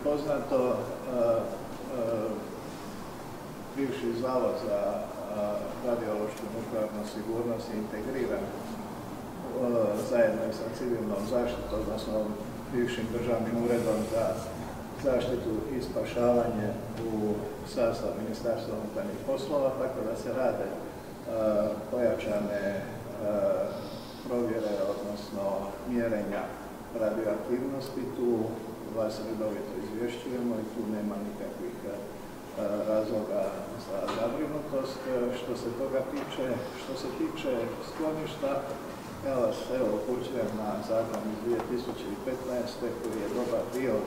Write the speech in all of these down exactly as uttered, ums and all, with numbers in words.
poznato, bivši zavod za radiološku i nuklearnu sigurnost je integriran zajedno sa civilnom zaštitom, odnosno bivšim državnim uredom za zaštitu i spašavanje u sastav ministarstva unutarnjih poslova, tako da se rade pojačane provjere, odnosno mjerenja radioaktivnosti. Tu vas redovito izvješćujemo i tu nema nikakvih razloga za zabrinutost. Što se toga tiče, što se tiče skloništa, ja vas evo upućujem na zakon iz dvije tisuće petnaeste koji je dobar dio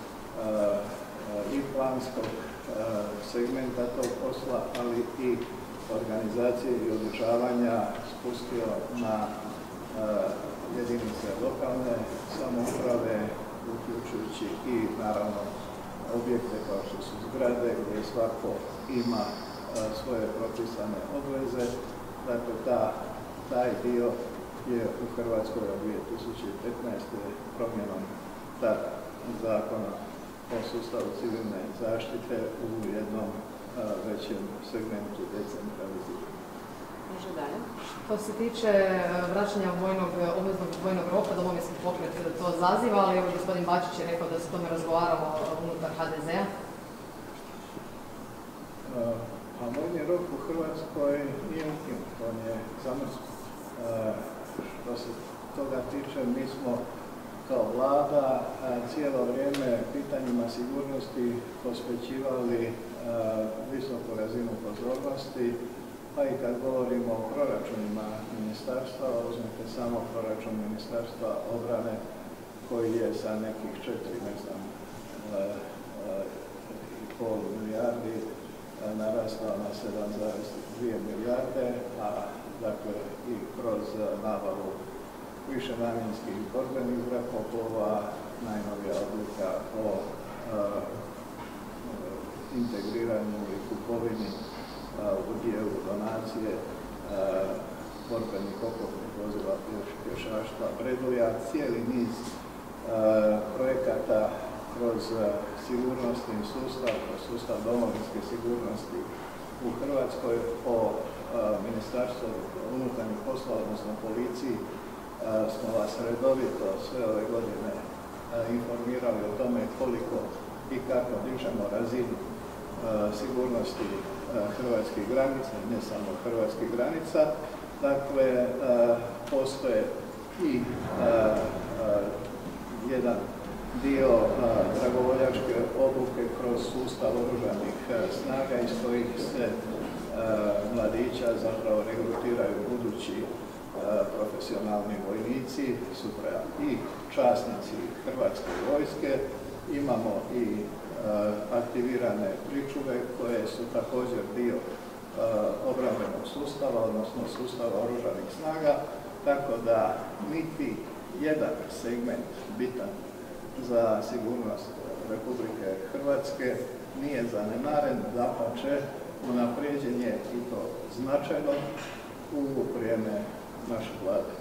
i planskog segmenta tog posla, ali i organizacije i održavanja spustio na jedinice lokalne samouprave, uključujući i naravno objekte kao što su zgrade gdje svako ima svoje propisane obveze. Dakle, ta, taj dio je u Hrvatskoj od dvije tisuće petnaeste promjenom tada zakona o sustavu civilne zaštite u jednom većem segmentu decentralizirano. Može dalje. Što se tiče vraćanja vojnog, obveznog vojnog roka, Domovinski pokret to zaziva, ali evo gospodin Bačić je rekao da se tome razgovaralo unutar ha de zea. A vojni rok u Hrvatskoj nije ukinut, on je zamrznut. Što se toga tiče, mi smo kao Vlada cijelo vrijeme pitanjima sigurnosti posvećivali visoku razinu pozornosti, pa i kad govorimo o proračunima ministarstva, uzmite samo proračun ministarstva obrane koji je sa nekih četiri, ne znam, i pol milijardi narastao na sedam zarez dvije milijarde, a dakle i kroz nabavu višenamjenskih borbenih zrakoplova, najnovija odluka o integriranju i kupovini u dijelu donacije borbenih oklopnih vozila pješaštva Breduja, cijeli niz projekata kroz sigurnosni sustav, kroz sustav domovinske sigurnosti u Hrvatskoj po Ministarstvu unutarnjih poslova, odnosno policiji, smo vas redovito sve ove godine informirali o tome koliko i kako dižemo razinu sigurnosti hrvatskih granica, ne samo hrvatskih granica. Dakle, postoje i jedan dio dragovoljačke obuke kroz sustav oružanih snaga iz kojih se mladića zapravo regrutiraju budući profesionalni vojnici, sutra i časnici Hrvatske vojske. Imamo i aktivirane pričuve koje su također dio obrambenog sustava, odnosno sustava oružanih snaga, tako da niti jedan segment bitan za sigurnost Republike Hrvatske nije zanemaren, dapače unapređen je i to značajno u vrijeme naše Vlade.